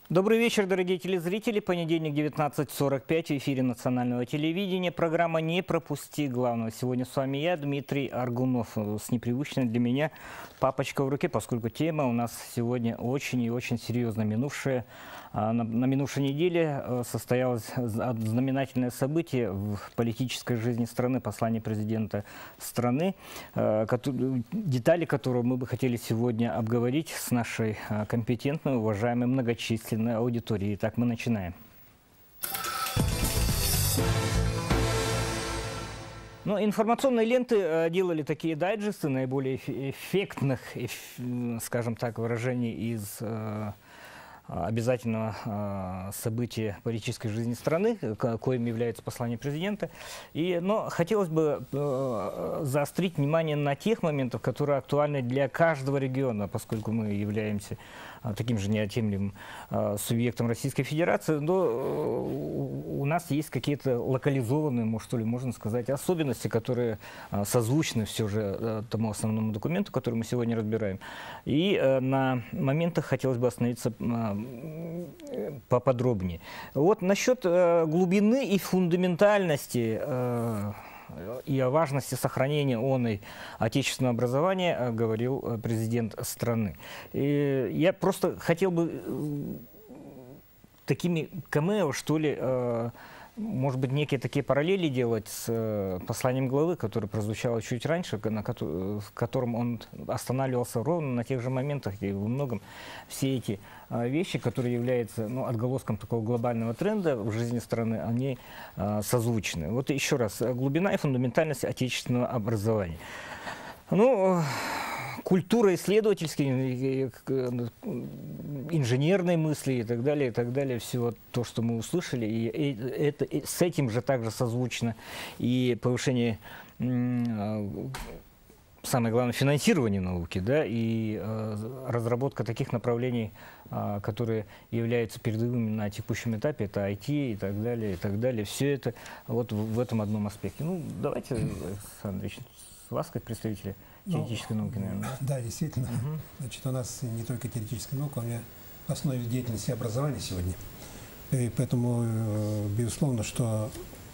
Добрый вечер, дорогие телезрители. Понедельник, 19:45, в эфире национального телевидения. Программа «Не пропусти главного». Сегодня с вами я, Дмитрий Аргунов, с непривычной для меня папочкой в руке, поскольку тема у нас сегодня очень и очень серьезно. На минувшей неделе состоялось знаменательное событие в политической жизни страны, послание президента страны, детали которого мы бы хотели сегодня обговорить с нашей компетентной, уважаемой, многочисленной аудиторией. Итак, мы начинаем. Но информационные ленты делали такие дайджесты наиболее эффектных, скажем так, выражений из обязательного события политической жизни страны, коим является послание президента. Но хотелось бы заострить внимание на тех моментах, которые актуальны для каждого региона, поскольку мы являемся таким же неотъемлемым субъектом Российской Федерации, но у нас есть какие-то локализованные, что ли, можно сказать, особенности, которые созвучны все же тому основному документу, который мы сегодня разбираем. И на моментах хотелось бы остановиться поподробнее. Вот насчет глубины и фундаментальности и о важности сохранения отечественного образования говорил президент страны. И я просто хотел бы такими камео, что ли, может быть, некие такие параллели делать с посланием главы, которое прозвучало чуть раньше, в котором он останавливался ровно на тех же моментах, и во многом все эти вещи, которые являются отголоском такого глобального тренда в жизни страны, они созвучны. Вот еще раз, глубина и фундаментальность отечественного образования. Культура исследовательской, инженерной мысли и так далее, все то, что мы услышали, и с этим же также созвучно и повышение, самое главное, финансирования науки, да, и разработка таких направлений, которые являются передовыми на текущем этапе, это IT и так далее, и так далее. Все это вот в этом одном аспекте. Давайте, Александр Андреевич, с вас как представителя теоретической науки, наверное. Да, действительно. Значит, у нас не только теоретическая наука, у меня в основе деятельности образования сегодня. И поэтому, безусловно, что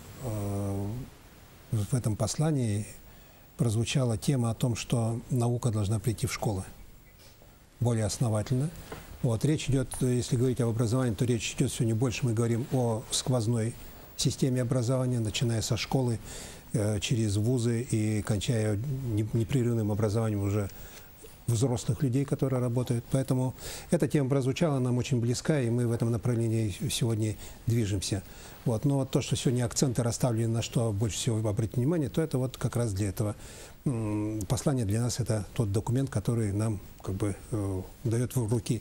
в этом послании прозвучала тема о том, что наука должна прийти в школы более основательно. Вот, речь идет, если говорить об образовании, то речь идет сегодня больше, мы говорим о сквозной системе образования, начиная со школы, через вузы и кончая непрерывным образованием уже взрослых людей, которые работают. Поэтому эта тема прозвучала, нам очень близка, и мы в этом направлении сегодня движемся. Вот. Но вот то, что сегодня акценты расставлены, на что больше всего обратить внимание, то это вот как раз для этого. Послание для нас – это тот документ, который нам дает в руки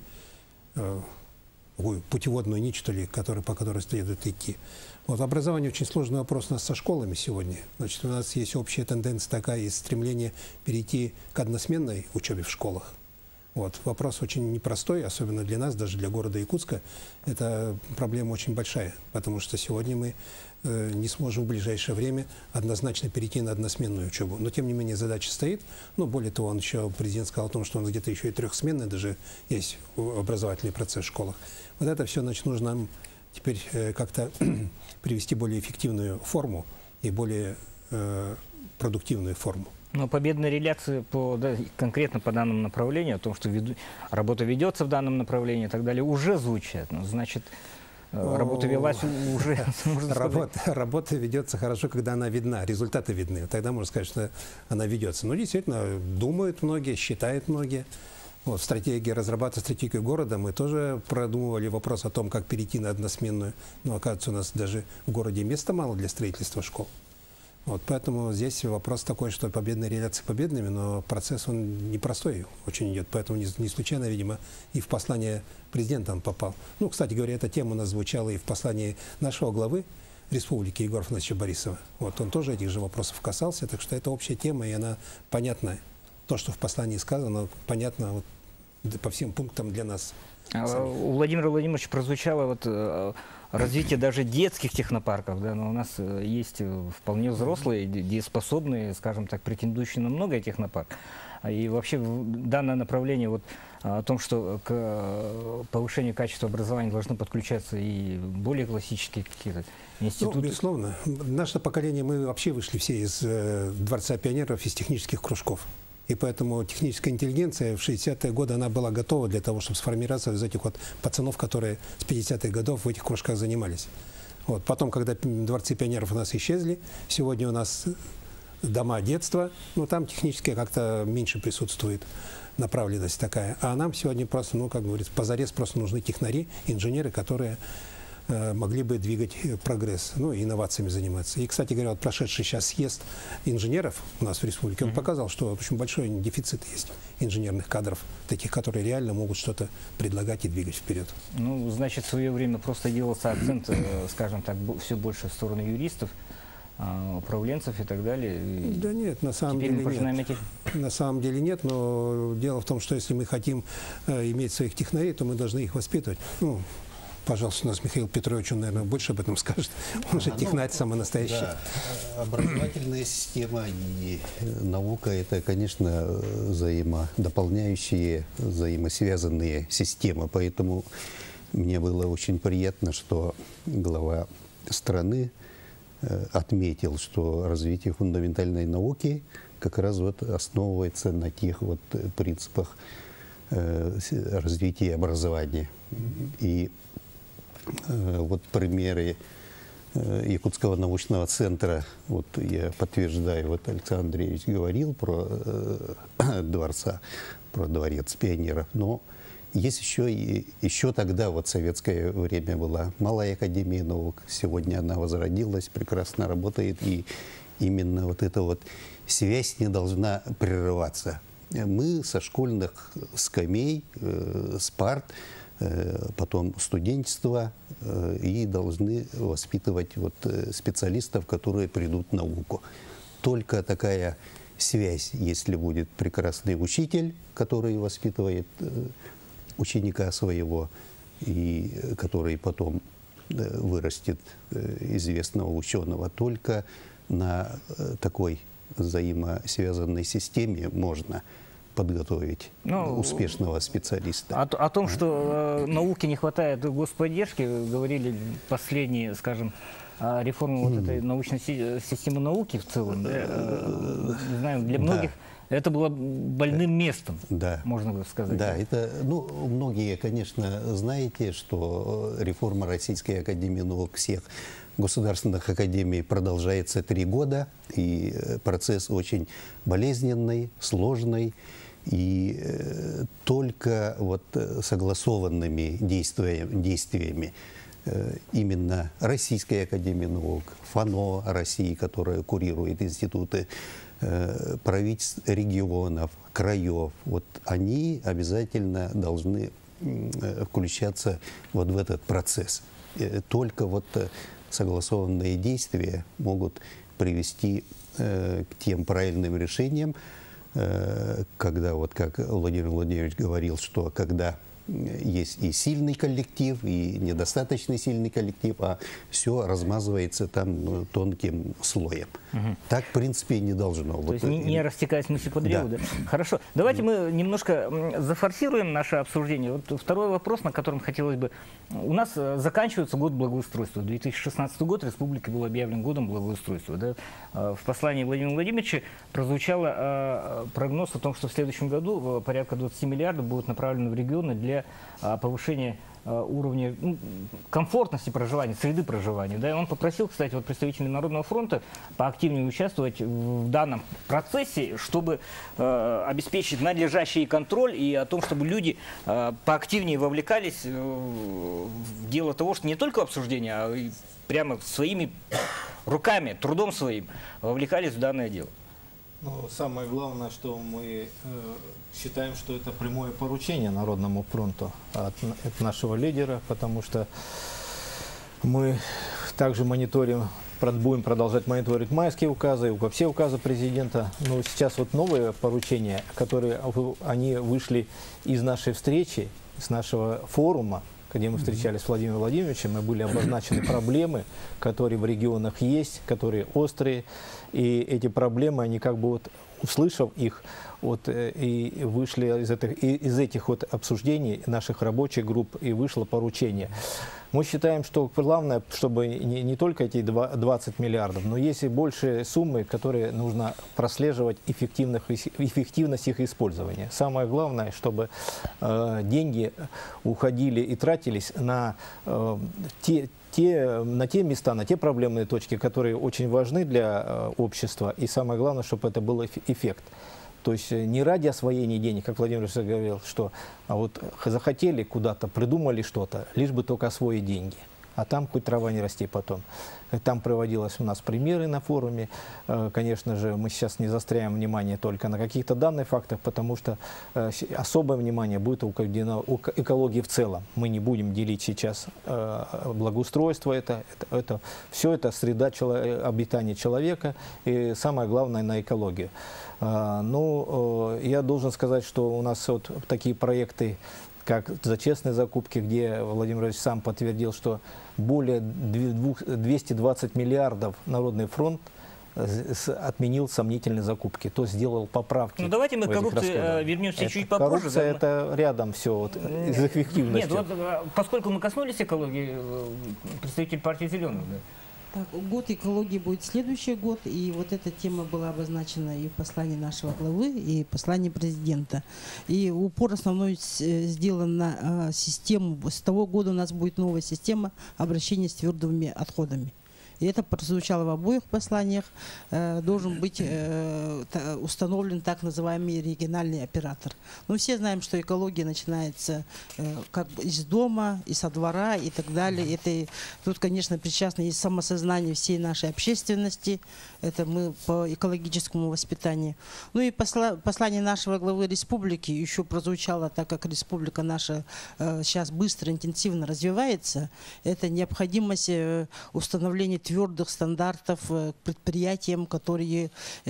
путеводную нить, что ли, по которой следует идти. Вот образование очень сложный вопрос у нас со школами сегодня. Значит, у нас есть общая тенденция такая и стремление перейти к односменной учебе в школах. Вот. Вопрос очень непростой, особенно для нас, даже для города Якутска. Это проблема очень большая, потому что сегодня мы не сможем в ближайшее время однозначно перейти на односменную учебу. Но, тем не менее, задача стоит. Более того, президент сказал о том, что он где-то еще и трехсменный даже есть образовательный процесс в школах. Вот это все, значит, нужно нам теперь как-то привести более эффективную форму и более продуктивную форму. Но победные реляции конкретно по данному направлению, о том, что работа ведется в данном направлении и так далее, уже звучат. Значит, работа велась уже, можно сказать. Работа ведется хорошо, когда она видна, результаты видны. Тогда можно сказать, что она ведется. Но действительно, думают многие, считают многие. Вот, разрабатывая стратегию города, мы тоже продумывали вопрос о том, как перейти на односменную. Но, оказывается, у нас даже в городе места мало для строительства школ. Вот, поэтому здесь вопрос такой, что победные реляции победными, но процесс он непростой очень идет. Поэтому не случайно, видимо, и в послание президента он попал. Кстати говоря, эта тема у нас звучала и в послании нашего главы республики Егора Афанасьевича Борисова. Вот, он тоже этих же вопросов касался, так что это общая тема, и она понятна. То, что в послании сказано, понятно по всем пунктам для нас. У Владимира Владимировича прозвучало развитие даже детских технопарков, да, но у нас есть вполне взрослые, дееспособные, скажем так, претендующие на многое технопарк. И вообще данное направление о том, что к повышению качества образования должны подключаться и более классические какие-то институты? Ну, безусловно. Наше поколение, мы вообще вышли все из Дворца пионеров, из технических кружков. И поэтому техническая интеллигенция в 60-е годы, она была готова для того, чтобы сформироваться из этих вот пацанов, которые с 50-х годов в этих кружках занимались. Вот. Потом, когда дворцы пионеров у нас исчезли, сегодня у нас дома детства, ну там технически как-то меньше присутствует направленность такая. А нам сегодня просто, ну как говорится, позарез просто нужны технари, инженеры, которые могли бы двигать прогресс, ну, и инновациями заниматься. И, кстати говоря, вот прошедший сейчас съезд инженеров у нас в республике, он показал, что, в общем, большой дефицит есть инженерных кадров, таких, которые реально могут что-то предлагать и двигать вперед. Ну, значит, в свое время просто делался акцент, скажем так, все больше в сторону юристов, управленцев и так далее. Да нет, на самом деле нет. На самом деле нет, но дело в том, что если мы хотим иметь своих технарей, то мы должны их воспитывать. Ну, пожалуйста, у нас Михаил Петрович, он, наверное, больше об этом скажет. Он же технарь самый настоящий. Да. Образовательная система и наука – это, конечно, взаимодополняющие, взаимосвязанные системы. Поэтому мне было очень приятно, что глава страны отметил, что развитие фундаментальной науки как раз вот основывается на тех вот принципах развития образования. И вот примеры Якутского научного центра, вот я подтверждаю, вот Александр Андреевич говорил про дворец пионеров, но есть еще тогда, вот в советское время была Малая академия наук, сегодня она возродилась, прекрасно работает, и именно вот эта вот связь не должна прерываться. Мы со школьных скамей, с парт, потом студенчество, и должны воспитывать вот специалистов, которые придут в науку. Только такая связь, если будет прекрасный учитель, который воспитывает ученика своего, и который потом вырастет известного ученого, только на такой взаимосвязанной системе можно подготовить успешного специалиста. О том, что науке не хватает господдержки, говорили последние, скажем, реформы вот этой научной системы науки в целом. Не знаю, для многих это было больным местом, можно сказать. Да, это, ну, многие, конечно, знаете, что реформа Российской академии наук всех государственных академий продолжается 3 года, и процесс очень болезненный, сложный, и только вот согласованными действиями именно Российской академии наук, ФАНО России, которая курирует институты, правительств регионов, краев, вот они обязательно должны включаться вот в этот процесс. Только вот согласованные действия могут привести к тем правильным решениям, когда, вот как Владимир Владимирович говорил, что когда есть и сильный коллектив, и недостаточно сильный коллектив, а все размазывается там тонким слоем. Так, в принципе, и не должно. То есть не растекаясь мысли по древу. Да. Хорошо. Давайте мы немножко зафорсируем наше обсуждение. Вот второй вопрос, на котором хотелось бы... У нас заканчивается год благоустройства. 2016 год республики был объявлен годом благоустройства. Да? В послании Владимира Владимировича прозвучал прогноз о том, что в следующем году порядка 20 миллиардов будут направлены в регионы для повышения уровня комфортности проживания, среды проживания. Да? И он попросил, кстати, вот представителей Народного фронта поактивнее участвовать в данном процессе, чтобы обеспечить надлежащий контроль и о том, чтобы люди поактивнее вовлекались в дело того, что не только обсуждение, а и прямо своими руками, трудом своим вовлекались в данное дело. Ну, самое главное, что мы считаем, что это прямое поручение Народному фронту от нашего лидера, потому что мы также мониторим, будем продолжать мониторить майские указы, все указы президента. Но сейчас вот новые поручения, которые они вышли из нашей встречи, с нашего форума, где мы встречались с Владимиром Владимировичем, и были обозначены проблемы, которые в регионах есть, которые острые. И эти проблемы, они как бы вот услышав их, вот, и вышли из этих вот обсуждений наших рабочих групп, и вышло поручение. Мы считаем, что главное, чтобы не только эти 20 миллиардов, но есть и большие суммы, которые нужно прослеживать эффективность их использования. Самое главное, чтобы деньги уходили и тратились на те места, на те проблемные точки, которые очень важны для общества. И самое главное, чтобы это был эффект. То есть не ради освоения денег, как Владимир Ильич говорил, что вот захотели куда-то, придумали что-то, лишь бы только освоить деньги. А там хоть трава не расти потом. Там приводилось у нас примеры на форуме. Конечно же, мы сейчас не заостряем внимание только на каких-то данных фактах, потому что особое внимание будет уделено экологии в целом. Мы не будем делить сейчас благоустройство, все это среда обитания человека, и самое главное на экологию. Ну, я должен сказать, что у нас вот такие проекты, как за честные закупки, где Владимир Ильич сам подтвердил, что более 220 миллиардов Народный фронт отменил сомнительные закупки, то сделал поправки. Ну давайте мы к коррупции вернемся чуть попозже. Коррупция это рядом все вот, из эффективности. Нет, вот, поскольку мы коснулись экологии, представитель партии «Зеленых», да? Так, год экологии будет следующий год, и вот эта тема была обозначена и в послании нашего главы, и в послании президента. И упор основной сделан на систему. С того года у нас будет новая система обращения с твердыми отходами. И это прозвучало в обоих посланиях. Должен быть установлен так называемый региональный оператор. Но все знаем, что экология начинается как бы из дома, и со двора и так далее. Тут, конечно, причастно есть самосознание всей нашей общественности. Это мы по экологическому воспитанию. Ну и послание нашего главы республики еще прозвучало, так как республика наша сейчас быстро, интенсивно развивается. Это необходимость установления твердых стандартов к предприятиям, которые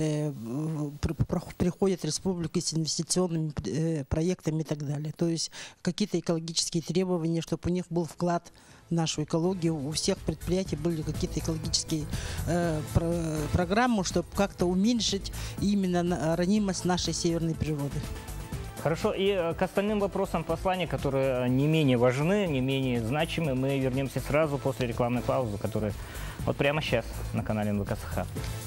приходят в республику с инвестиционными проектами и так далее. То есть какие-то экологические требования, чтобы у них был вклад в нашу экологию. У всех предприятий были какие-то экологические программы, чтобы как-то уменьшить именно ранимость нашей северной природы. Хорошо, и к остальным вопросам послания, которые не менее важны, не менее значимы, мы вернемся сразу после рекламной паузы, которая вот прямо сейчас на канале НВК Саха.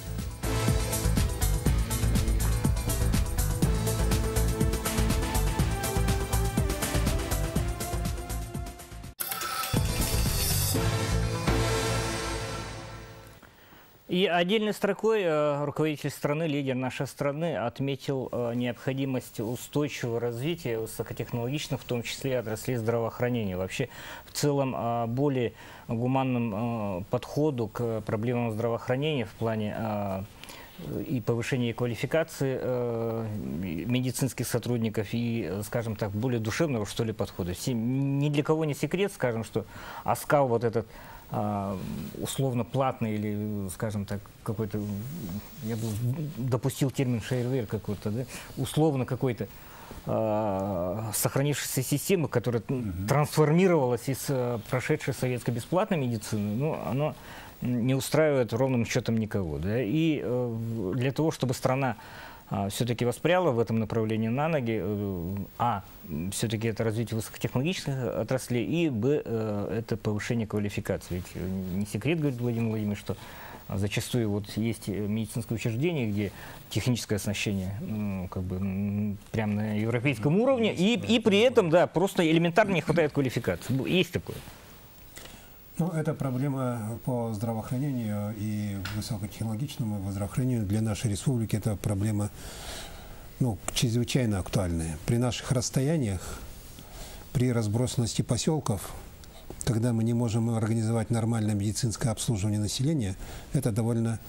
И отдельной строкой руководитель страны, лидер нашей страны, отметил необходимость устойчивого развития высокотехнологичных, в том числе отраслей здравоохранения. Вообще, в целом, более гуманным подходу к проблемам здравоохранения в плане и повышения квалификации медицинских сотрудников и, скажем так, более душевного, что ли, подхода. Ни для кого не секрет, скажем, что АСКАЛ вот этот условно платный или, скажем так, какой-то, я бы допустил термин шейрвер какой-то, да? Условно какой-то сохранившейся системы, которая трансформировалась из прошедшей советской бесплатной медицины, но оно не устраивает ровным счетом никого. Да? И для того, чтобы страна все-таки воспряла в этом направлении на ноги, все-таки это развитие высокотехнологичных отраслей, и это повышение квалификации. Ведь не секрет, говорит Владимир Владимирович, что зачастую вот есть медицинские учреждения, где техническое оснащение прямо на европейском уровне, и при этом, да, просто элементарно не хватает квалификации. Есть такое. Ну, это проблема по здравоохранению и высокотехнологичному здравоохранению для нашей республики. Это проблема чрезвычайно актуальная. При наших расстояниях, при разбросанности поселков, когда мы не можем организовать нормальное медицинское обслуживание населения, это довольно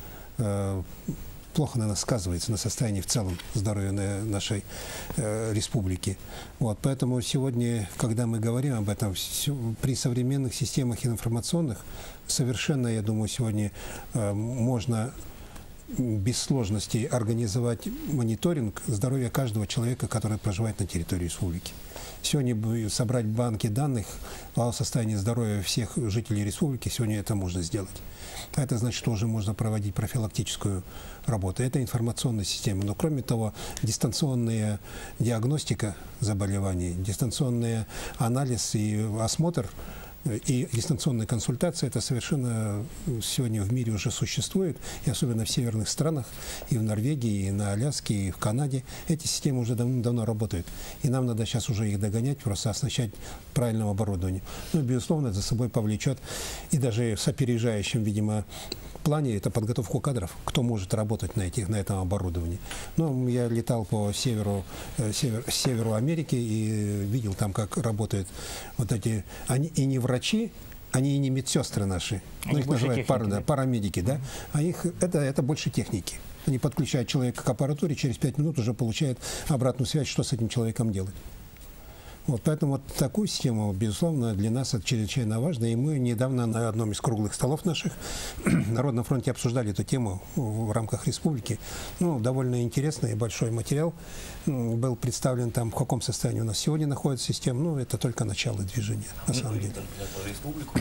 плохо на нас сказывается, на состоянии в целом здоровья нашей республики. Вот, поэтому сегодня, когда мы говорим об этом, при современных системах информационных, совершенно, я думаю, сегодня можно без сложностей организовать мониторинг здоровья каждого человека, который проживает на территории республики. Сегодня собрать банки данных о состоянии здоровья всех жителей республики, сегодня это можно сделать. А это значит, что уже можно проводить профилактическую работу. Это информационная система. Но кроме того, дистанционная диагностика заболеваний, дистанционный анализ и осмотр и дистанционная консультация, это совершенно сегодня в мире уже существует, и особенно в северных странах, и в Норвегии, и на Аляске, и в Канаде. Эти системы уже давно работают. И нам надо сейчас уже их догонять, просто оснащать правильным оборудованием. Ну, безусловно, это за собой повлечет, и даже с опережающим, видимо, плане это подготовку кадров, кто может работать на этом оборудовании. Ну, я летал по северу Америки и видел там, как работают вот эти, они и не врачи, они и не медсестры наши, ну, их называют парамедики, да, а их это больше техники. Они подключают человека к аппаратуре, через 5 минут уже получают обратную связь, что с этим человеком делать. Вот, поэтому вот такую систему, безусловно, для нас это чрезвычайно важно. И мы недавно на одном из круглых столов наших на Народном фронте обсуждали эту тему в рамках республики. Ну, довольно интересный и большой материал был представлен там, в каком состоянии у нас сегодня находится система. Ну, это только начало движения, на самом деле. Республику,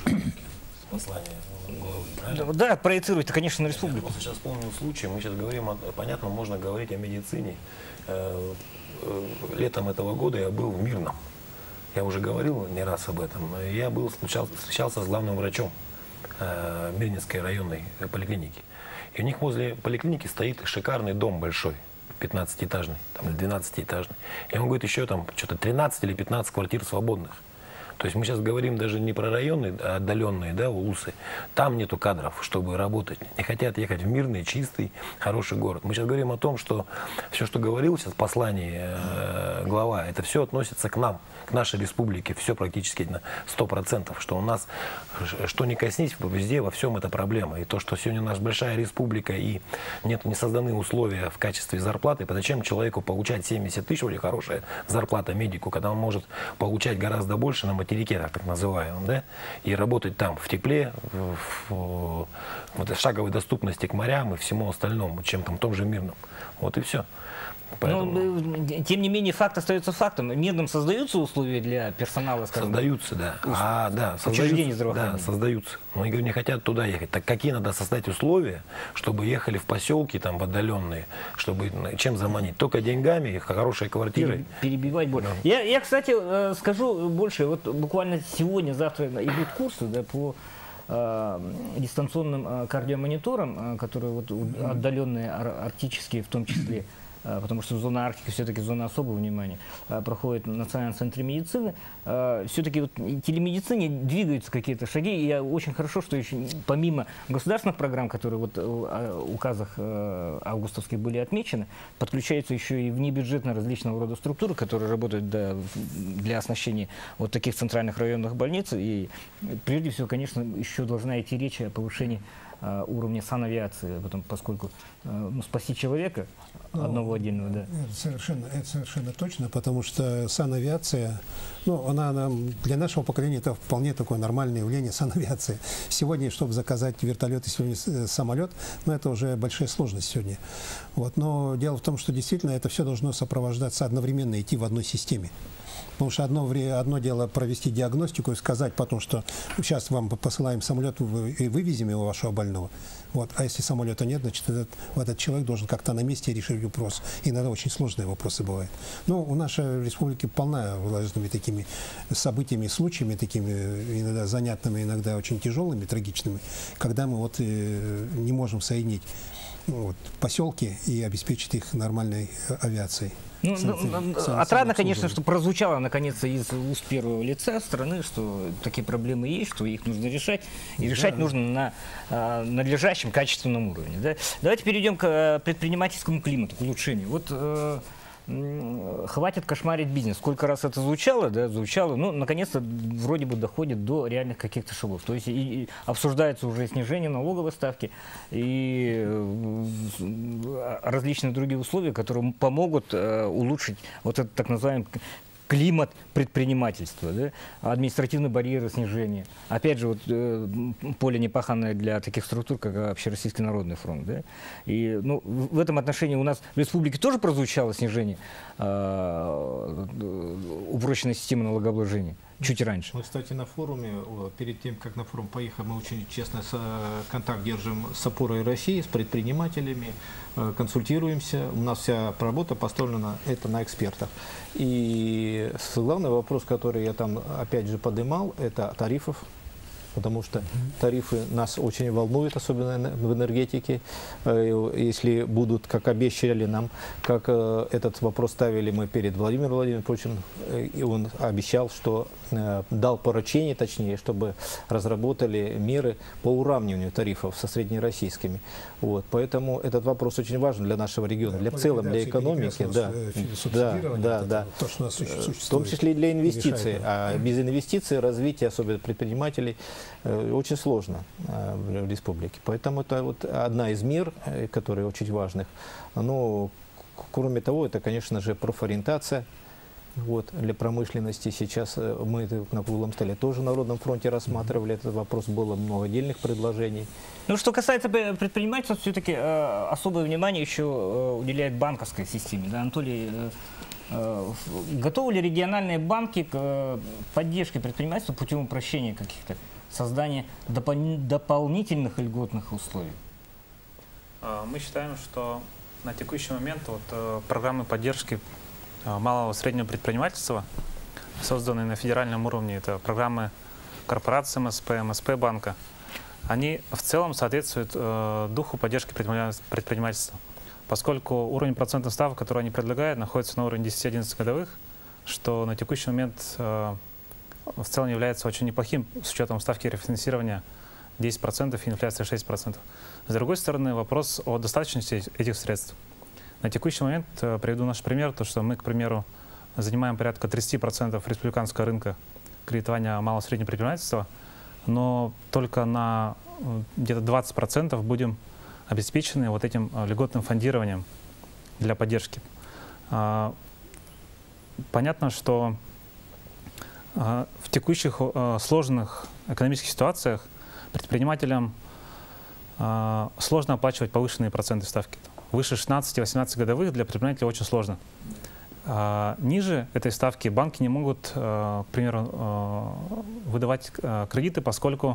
послание. Да, проецирует, конечно, на республику. Я сейчас вспомнил случай, мы сейчас говорим, понятно, можно говорить о медицине. Летом этого года я был в Мирном. Я уже говорил не раз об этом. Я встречался с главным врачом Мирнинской районной поликлиники. И у них возле поликлиники стоит шикарный дом большой, 15-этажный, там 12-этажный. И он говорит, еще там что-то 13 или 15 квартир свободных. То есть мы сейчас говорим даже не про районы отдаленные, да, улусы. Там нету кадров, чтобы работать. Не хотят ехать в мирный, чистый, хороший город. Мы сейчас говорим о том, что все, что говорил сейчас в послании глава, это все относится к нам, к нашей республике. Все практически на 100%. Что у нас, что не коснись, везде, во всем это проблема. И то, что сегодня у нас большая республика и не созданы условия в качестве зарплаты, зачем человеку получать 70 тысяч, вроде хорошая зарплата медику, когда он может получать гораздо больше на материале, так называемом, да, и работать там в тепле, в шаговой доступности к морям и всему остальному, чем там в том же Мирном. Вот и все. Поэтому... Но, тем не менее, факт остается фактом. Мирным создаются условия для персонала, скажем? Создаются, да. Учреждения здравоохранения. Да, создаются. Но они не хотят туда ехать. Так какие надо создать условия, чтобы ехали в поселки, там, в отдаленные, чтобы чем заманить? Только деньгами, хорошей квартирой. Перебивать больше. Да. Я, кстати, скажу больше. Вот буквально сегодня, завтра идут курсы, да, по дистанционным кардиомониторам, которые вот отдаленные, арктические в том числе, потому что зона Арктики все-таки зона особого внимания, проходит в Национальном центре медицины. Все-таки вот в телемедицине двигаются какие-то шаги, и очень хорошо, что еще помимо государственных программ, которые вот в указах августовских были отмечены, подключаются еще и внебюджетные различного рода структуры, которые работают для оснащения вот таких центральных районных больниц. И прежде всего, конечно, еще должна идти речь о повышении уровня санавиации, поскольку спасти человека одного отдельного, да. Это совершенно точно, потому что санавиация, она для нашего поколения это вполне такое нормальное явление, санавиация. Сегодня, чтобы заказать вертолет и сегодня самолет, это уже большая сложность сегодня. Вот. Но дело в том, что действительно это все должно сопровождаться одновременно, идти в одной системе. Потому что одно дело провести диагностику и сказать потом, что сейчас вам посылаем самолет и вывезем его, вашего больного. Вот. А если самолета нет, значит, этот человек должен как-то на месте решить вопрос. Иногда очень сложные вопросы бывают. Но у нашей республики полна разными такими событиями, случаями, такими иногда занятными, иногда очень тяжелыми, трагичными, когда мы не можем соединить поселки и обеспечить их нормальной авиацией. Отрадно, конечно, что прозвучало наконец из уст первого лица страны, что такие проблемы есть, что их нужно решать, и решать нужно на надлежащем качественном уровне. Да? Давайте перейдем к предпринимательскому климату, к улучшению. Вот хватит кошмарить бизнес. Сколько раз это звучало, наконец-то вроде бы доходит до реальных каких-то шагов. То есть и обсуждается уже снижение налоговой ставки и различные другие условия, которые помогут улучшить вот этот так называемый климат предпринимательства, да? Административные барьеры снижения. Опять же, вот, поле непаханное для таких структур, как Общероссийский народный фронт. Да? И ну, в этом отношении у нас в республике тоже прозвучало снижение упрощенной системы налогообложения чуть раньше. Мы, кстати, на форуме, перед тем, как на форум поехать, мы очень честно контакт держим с «Опорой России», с предпринимателями, консультируемся. У нас вся работа поставлена это на экспертах. И главный вопрос, который я там опять же поднимал, это тарифов. Потому что тарифы нас очень волнуют, особенно в энергетике. Если будут, как обещали нам, как этот вопрос ставили мы перед Владимиром Владимировичем, и он обещал, что дал поручение, точнее, чтобы разработали меры по уравниванию тарифов со среднероссийскими. Вот. Поэтому этот вопрос очень важен для нашего региона, для в целом, для экономики. Да. То, что у нас существует, в том числе и для инвестиций. А без инвестиций развитие, особенно предпринимателей, очень сложно в республике. Поэтому это вот одна из мер, которые очень важных. Но, кроме того, это, конечно же, профориентация. Вот, для промышленности сейчас мы на круглом столе тоже на Народном фронте рассматривали этот вопрос, было много отдельных предложений. Ну, что касается предпринимательства, все-таки особое внимание еще уделяет банковской системе. Да, Анатолий, готовы ли региональные банки к поддержке предпринимательства путем упрощения каких-то, создания дополнительных льготных условий? Мы считаем, что на текущий момент программы поддержки малого и среднего предпринимательства, созданные на федеральном уровне, это программы корпорации МСП банка, они в целом соответствуют духу поддержки предпринимательства, поскольку уровень процентных ставок, который они предлагают, находится на уровне 10-11 годовых, что на текущий момент в целом является очень неплохим с учетом ставки рефинансирования 10% и инфляция 6%. С другой стороны, вопрос о достаточности этих средств. На текущий момент приведу наш пример, то что мы, к примеру, занимаем порядка 30% республиканского рынка кредитования малого и среднего предпринимательства, но только на где-то 20% будем обеспечены вот этим льготным фондированием для поддержки. Понятно, что в текущих сложных экономических ситуациях предпринимателям сложно оплачивать повышенные процентные ставки. Выше 16-18 годовых для предпринимателей очень сложно. Ниже этой ставки банки не могут, к примеру, выдавать кредиты, поскольку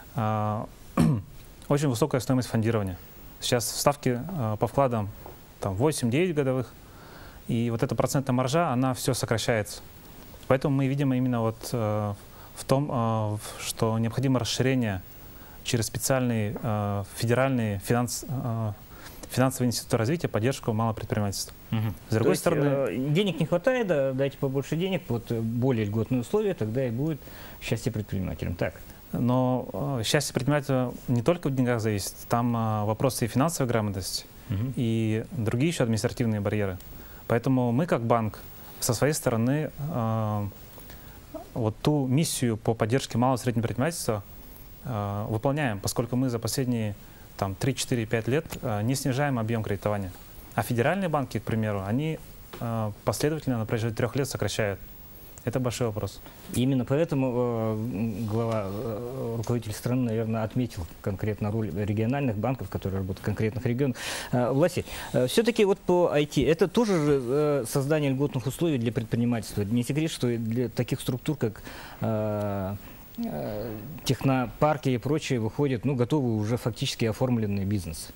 очень высокая стоимость фондирования. Сейчас ставки по вкладам 8-9 годовых, и вот эта процентная маржа, она все сокращается. Поэтому мы видим именно вот в том, что необходимо расширение через специальные федеральные финансовые институты развития, поддержку малого предпринимательства. С другой стороны, денег не хватает, да, дайте побольше денег, вот более льготные условия, тогда и будет счастье предпринимателям. Так. Но счастье предпринимателя не только в деньгах зависит, там вопросы и финансовой грамотности, и другие еще административные барьеры. Поэтому мы, как банк, со своей стороны, вот ту миссию по поддержке малого и среднего предпринимательства выполняем, поскольку мы за последние 3-4-5 лет не снижаем объем кредитования. А федеральные банки, к примеру, они последовательно на протяжении 3 лет сокращают. Это большой вопрос. Именно поэтому глава, руководитель страны, наверное, отметил конкретно роль региональных банков, которые работают в конкретных регионах. Власий, все-таки вот по IT, это тоже же создание льготных условий для предпринимательства. Не секрет, что для таких структур, как технопарки и прочее, выходят, ну, готовый уже фактически оформленный бизнес.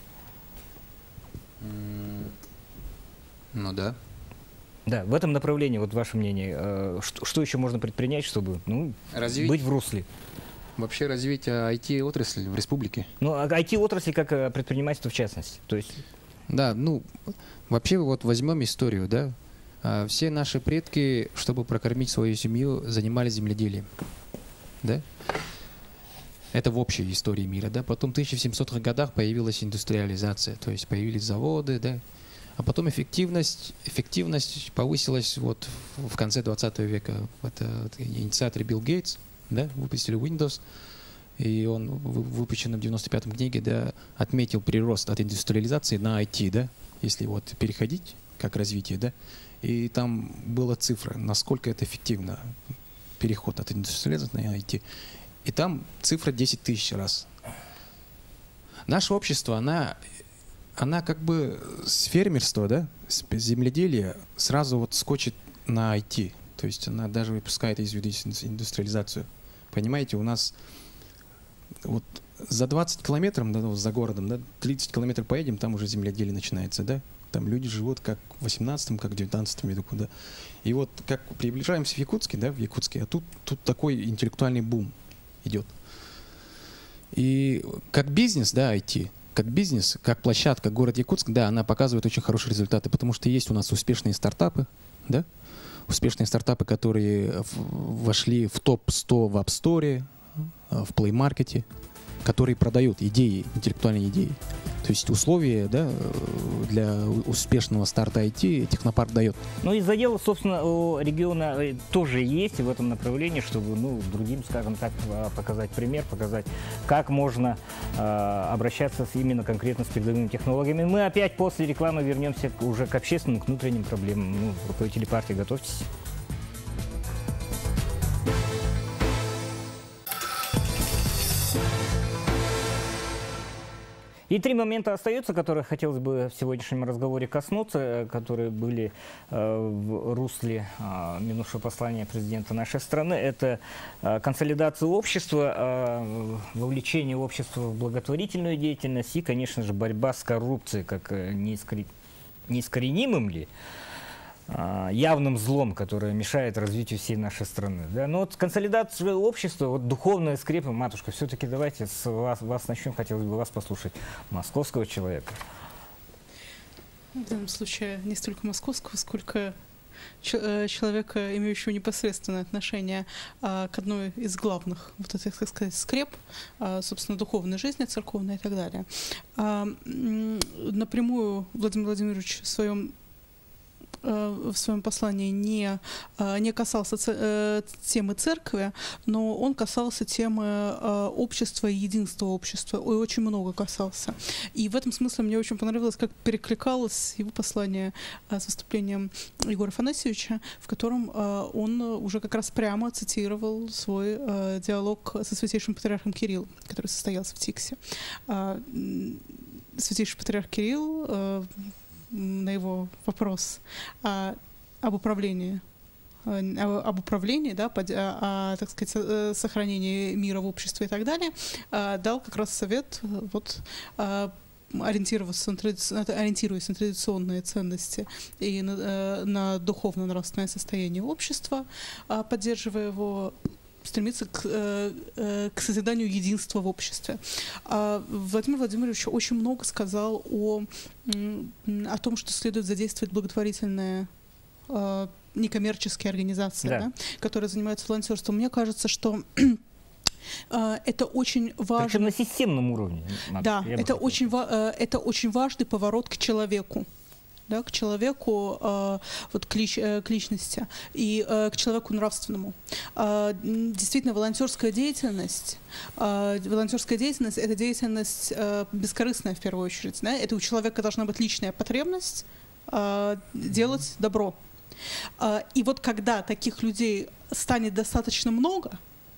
Ну да. Да, в этом направлении, вот ваше мнение, что еще можно предпринять, чтобы быть в русле? Вообще развитие IT-отрасли в республике. Ну, IT-отрасли как предпринимательство в частности. То есть... Да, ну, вообще вот возьмем историю, да. Все наши предки, чтобы прокормить свою семью, занимались земледелием. Да? Это в общей истории мира, да. Потом в 1700-х годах появилась индустриализация, то есть появились заводы, да. А потом эффективность повысилась вот в конце 20 века. Это инициатор Билл Гейтс, да, выпустили Windows, и он в выпущенном в 95-м книге, да, отметил прирост от индустриализации на IT, да. Если вот переходить как развитие, да, и там была цифра, насколько это эффективно, переход от индустриализации на IT. И там цифра 10 тысяч раз. Наше общество, она как бы с фермерства, да, с земледелия сразу вот скочит на IT. То есть она даже выпускает из виду индустриализацию. Понимаете, у нас вот за 20 километров, да, за городом, да, 30 километров поедем, там уже земледелие начинается, да. Там люди живут как в 18-м, как в 19-м веку, да. И вот как приближаемся в Якутске, да, в Якутске, а тут такой интеллектуальный бум идет. И как бизнес, да, IT, как бизнес, как площадка, город Якутск, да, она показывает очень хорошие результаты, потому что есть у нас успешные стартапы, да, успешные стартапы, которые вошли в топ-100 в App Store, в Play Market, которые продают идеи, интеллектуальные идеи. То есть условия, да, для успешного старта IT Технопарк дает. Ну и задело, собственно, у региона тоже есть в этом направлении, чтобы, ну, другим, скажем так, показать пример, показать, как можно обращаться именно конкретно с передовыми технологиями. Мы опять после рекламы вернемся уже к общественным, к внутренним проблемам. Ну, руководители партии, готовьтесь. И 3 момента остаются, которые хотелось бы в сегодняшнем разговоре коснуться, которые были в русле минувшего послания президента нашей страны. Это консолидация общества, вовлечение общества в благотворительную деятельность и, конечно же, борьба с коррупцией, как неискоренимым ли явным злом, которое мешает развитию всей нашей страны. Да? Но вот консолидация общества, вот духовная скрепа, матушка, все-таки давайте с вас начнем, хотелось бы вас послушать, московского человека. В данном случае не столько московского, сколько человека, имеющего непосредственное отношение к одной из главных, вот этих, так сказать, скреп, собственно, духовной жизни, церковной и так далее. Напрямую Владимир Владимирович в своем послании не касался темы церкви, но он касался темы общества и единства общества, и очень много касался. И в этом смысле мне очень понравилось, как перекликалось его послание с выступлением Егора Афанасьевича, в котором он уже как раз прямо цитировал свой диалог со святейшим патриархом Кириллом, который состоялся в Тиксе. Святейший патриарх Кирилл на его вопрос об управлении, да, так сказать, сохранении мира в обществе и так далее, дал как раз совет, вот, ориентируясь на традиционные ценности и на духовно-нравственное состояние общества, поддерживая его, стремиться к созиданию единства в обществе. Владимир Владимирович очень много сказал о том, что следует задействовать благотворительные некоммерческие организации, да. Да, которые занимаются волонтерством. Мне кажется, что это очень важно. Причем на системном уровне. Да, это очень важный поворот к человеку. Да, к человеку, вот к личности и к человеку нравственному. Действительно, волонтерская деятельность – это деятельность бескорыстная в первую очередь. Да? Это у человека должна быть личная потребность делать добро. И вот когда таких людей станет достаточно много,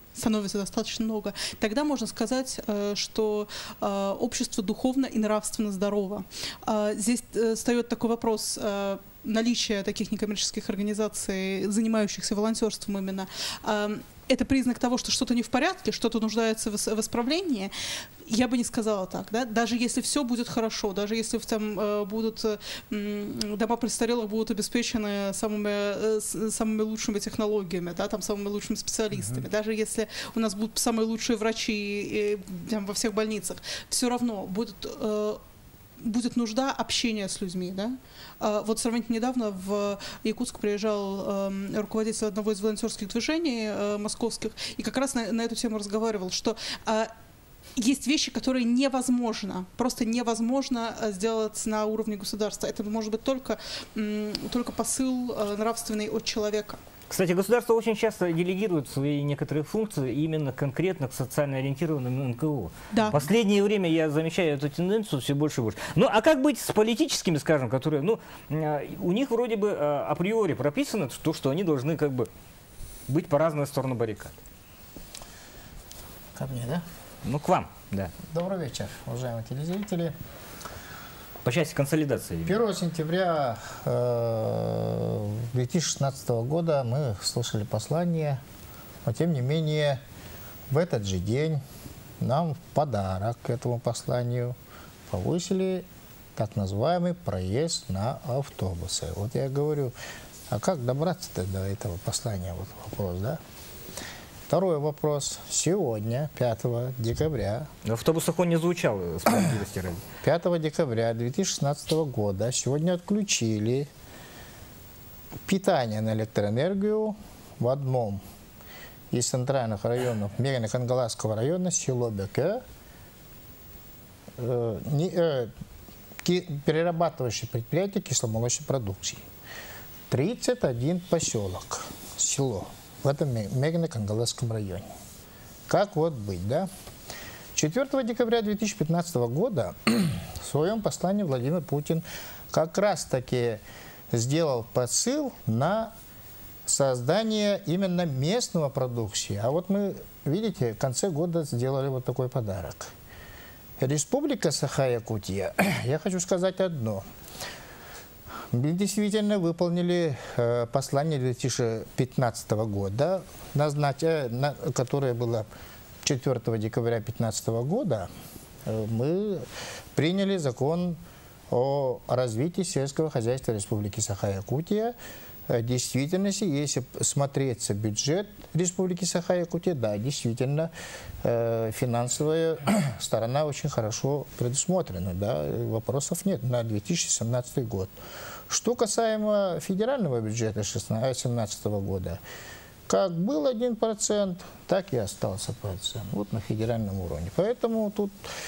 тогда можно сказать, что общество духовно и нравственно здорово. Здесь встает такой вопрос наличия таких некоммерческих организаций, занимающихся волонтерством именно. Это признак того, что что-то не в порядке, что-то нуждается в исправлении. Я бы не сказала так. Да? Даже если все будет хорошо, даже если там будут дома престарелых будут обеспечены самыми лучшими технологиями, да, там, самыми лучшими специалистами, даже если у нас будут самые лучшие врачи там, во всех больницах, все равно будет нужда общения с людьми. Да? Вот сравнительно недавно в Якутск приезжал руководитель одного из волонтерских движений московских, и как раз на эту тему разговаривал, что есть вещи, которые просто невозможно сделать на уровне государства. Это может быть только посыл нравственный от человека. Кстати, государство очень часто делегирует свои некоторые функции именно конкретно к социально ориентированным НКО. Да. В последнее время я замечаю эту тенденцию все больше и больше. Ну, а как быть с политическими, скажем, которые, ну, у них вроде бы априори прописано то, что они должны как бы быть по разные стороны баррикад? Ко мне, да? Ну, к вам, да. Добрый вечер, уважаемые телезрители. По части консолидации. 1 сентября 2016 года мы слышали послание, но тем не менее в этот же день нам в подарок к этому посланию повысили так называемый проезд на автобусы. Вот я говорю, а как добраться-то до этого послания? Вот вопрос, да? Второй вопрос. Сегодня, 5 декабря... В автобусах он не звучал, справедливости ради. 5 декабря 2016 года сегодня отключили питание на электроэнергию в одном из центральных районов Мегано-Кангаласского района, село Беке, перерабатывающее предприятие кисломолочной продукции. 31 поселок, село в этом Мегано-Кангаласском районе. Как вот быть, да? 4 декабря 2015 года в своем послании Владимир Путин как раз-таки сделал посыл на создание именно местного продукции. А вот мы, видите, в конце года сделали вот такой подарок. Республика Саха-Якутия, я хочу сказать одно. Мы действительно выполнили послание 2015 года, которое было 4 декабря 2015 года. Мы приняли закон о развитии сельского хозяйства Республики Саха-Якутия. В действительности, если смотреться бюджет Республики Саха-Якутия, да, действительно, финансовая сторона очень хорошо предусмотрена, да, вопросов нет на 2017 год. Что касаемо федерального бюджета 2017 года, как был 1%, так и остался процент, вот на федеральном уровне. Поэтому тут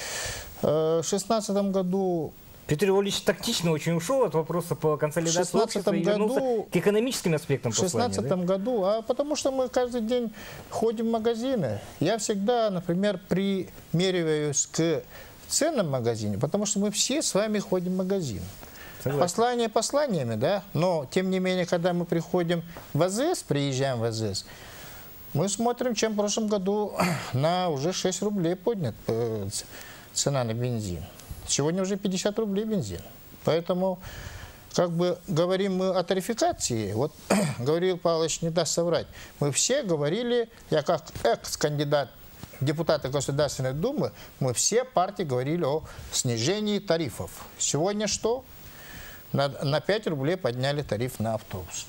в 2016 году... Петр Иванович тактично очень ушел от вопроса по консолидации общества и вернулся к экономическим аспектам послания. В 2016 году, потому что мы каждый день ходим в магазины. Я всегда, например, примериваюсь к ценам в магазине, потому что мы все с вами ходим в магазин. Согласен. Послание посланиями, да, но тем не менее, когда мы приходим в АЗС, приезжаем в АЗС, мы смотрим, чем в прошлом году на уже 6 рублей поднят цена на бензин. Сегодня уже 50 рублей бензин. Поэтому, как бы говорим мы о тарификации, вот Гавриил Павлович не даст соврать, мы все говорили, я как экс-кандидат депутата Государственной Думы, мы все партии говорили о снижении тарифов. Сегодня что? На 5 рублей подняли тариф на автобус.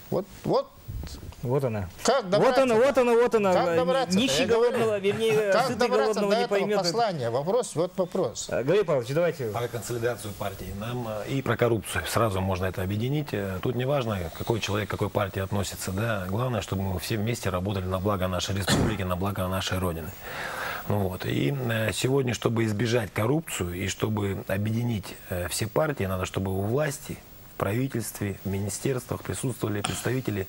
Вот она. Как добраться? Вот она. Как добраться? Нищий голодного, вернее, как сытый добраться голодного до не этого поймет. послания? Вопрос. Гавриил Павлович, давайте. Про консолидацию партии нам и про коррупцию. Сразу можно это объединить. Тут не важно, какой человек к какой партии относится. Да? Главное, чтобы мы все вместе работали на благо нашей республики, на благо нашей Родины. Вот. И сегодня, чтобы избежать коррупцию и чтобы объединить все партии, надо, чтобы у власти, в правительстве, в министерствах присутствовали представители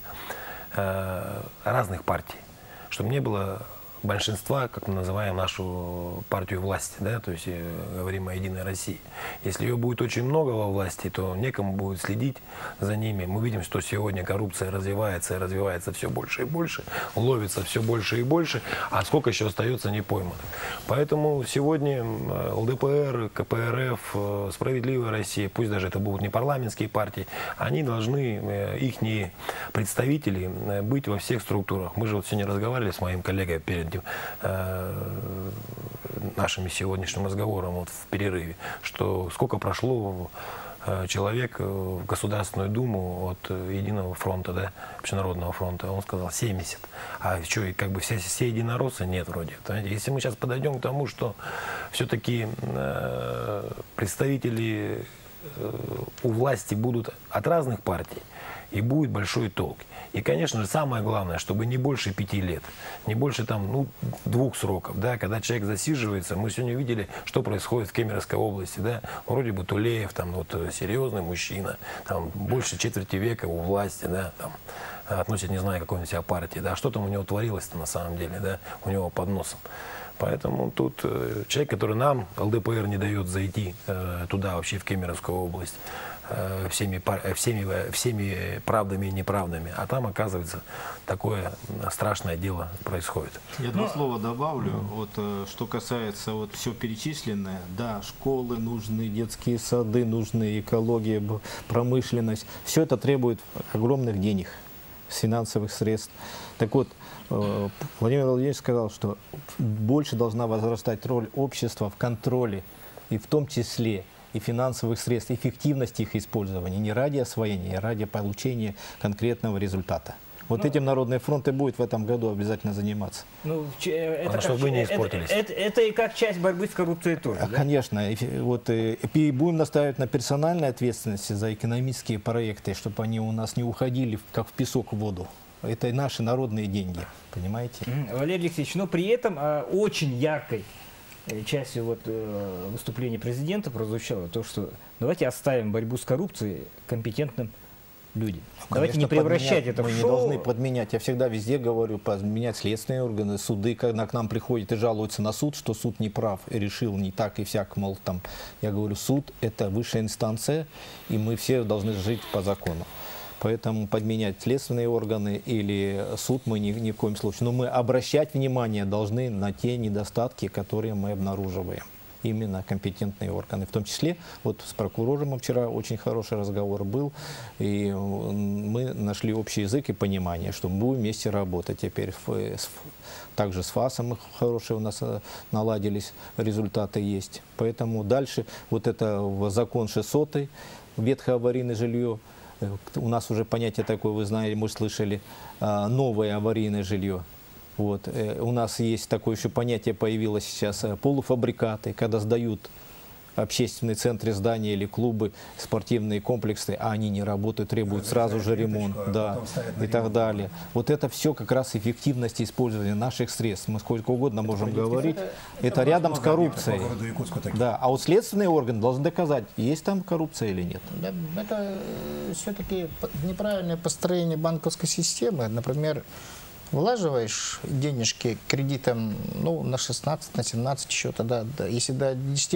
разных партий, чтобы не было большинства, как мы называем нашу партию власти, да, то есть говорим о Единой России. Если ее будет очень много во власти, то некому будет следить за ними. Мы видим, что сегодня коррупция развивается и развивается все больше и больше, ловится все больше и больше, а сколько еще остается не поймано. Поэтому сегодня ЛДПР, КПРФ, Справедливая Россия, пусть даже это будут не парламентские партии, они должны, их представители, быть во всех структурах. Мы же вот сегодня разговаривали с моим коллегой перед нашим сегодняшним разговором вот в перерыве, что сколько прошло человек в Государственную Думу от Единого фронта, да, Общенародного фронта, он сказал 70. А что, и как бы все единороссы нет вроде. Понимаете? Если мы сейчас подойдем к тому, что все-таки представители у власти будут от разных партий, и будет большой толк. И, конечно же, самое главное, чтобы не больше 5 лет, не больше там, ну, 2 сроков, да, когда человек засиживается. Мы сегодня видели, что происходит в Кемеровской области, да, вроде бы Тулеев, там, вот, серьезный мужчина, там, больше четверти века у власти, да, там, относит, не знаю, какой он себя партии, да, что там у него творилось-то на самом деле, да, у него под носом. Поэтому тут человек, который нам, ЛДПР, не дает зайти туда, вообще в Кемеровскую область, всеми правдами и неправдами. А там, оказывается, такое страшное дело происходит. Я два слова добавлю. Вот, что касается вот все перечисленное, да, школы нужны, детские сады нужны, экология, промышленность. Все это требует огромных денег, финансовых средств. Так вот, Владимир Владимирович сказал, что больше должна возрастать роль общества в контроле, и в том числе и финансовых средств, эффективности их использования, не ради освоения, а ради получения конкретного результата. Вот этим Народный фронт и будет в этом году обязательно заниматься. Ну, это, чтобы вы не испортились. Это и как часть борьбы с коррупцией тоже, да? Конечно. Вот, и будем настаивать на персональной ответственности за экономические проекты, чтобы они у нас не уходили как в песок в воду. Это наши народные деньги, понимаете? Валерий Алексеевич, но при этом очень яркой частью выступления президента прозвучало то, что давайте оставим борьбу с коррупцией компетентным людям. Давайте не превращать это в шоу. Мы не должны подменять. Я всегда везде говорю, подменять следственные органы, суды, когда к нам приходят и жалуются на суд, что суд не прав и решил не так и всяк, мол, там. Я говорю, суд – это высшая инстанция, и мы все должны жить по закону. Поэтому подменять следственные органы или суд мы ни в коем случае. Но мы обращать внимание должны на те недостатки, которые мы обнаруживаем. Именно компетентные органы. В том числе, вот с прокурором вчера очень хороший разговор был, и мы нашли общий язык и понимание, что мы будем вместе работать теперь. Также с ФАСом хорошие у нас наладились, результаты есть. Поэтому дальше вот это закон 600-й, ветхоаварийное жилье, у нас уже понятие такое, вы знаете, мы слышали, новое аварийное жилье. Вот. У нас есть такое еще понятие, появилось сейчас, полуфабрикаты, когда сдают общественные центры, здания или клубы, спортивные комплексы, а они не работают, требуют сразу же ремонт, да, и так далее. Вот это все как раз эффективность использования наших средств. Мы сколько угодно можем говорить. Это рядом с коррупцией. Да. А вот следственные органы должны доказать, есть там коррупция или нет. Да, это все-таки неправильное построение банковской системы. Например, влаживаешь денежки кредитом, ну, на 16, на 17 еще тогда, да, если до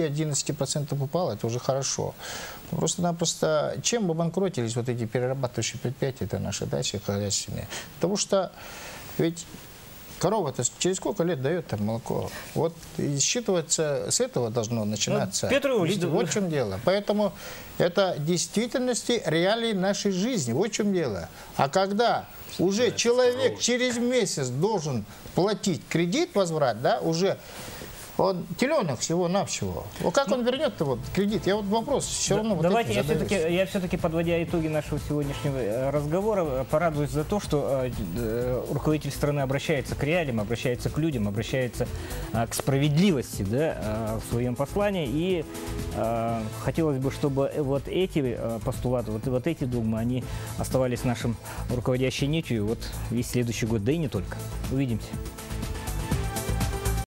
10-11% упало, это уже хорошо. Просто-напросто, чем обанкротились вот эти перерабатывающие предприятия, это наши дачи хозяйственные? Потому что ведь корова-то через сколько лет дает там молоко? Вот и считываться с этого должно начинаться. Петр Ильич, вот в чем дело. Поэтому это в действительности реалии нашей жизни. Вот в чем дело. А когда уже человек через месяц должен платить кредит, возврат, да, уже он теленок всего-навсего. Вот как он вернет-то вот кредит? Я вот вопрос все равно вот давайте я все-таки, подводя итоги нашего сегодняшнего разговора, порадуюсь за то, что руководитель страны обращается к реалиям, обращается к людям, обращается к справедливости, да, в своем послании. И хотелось бы, чтобы вот эти постулаты, вот эти догмы, они оставались нашим руководящей нитью вот весь следующий год, да и не только. Увидимся.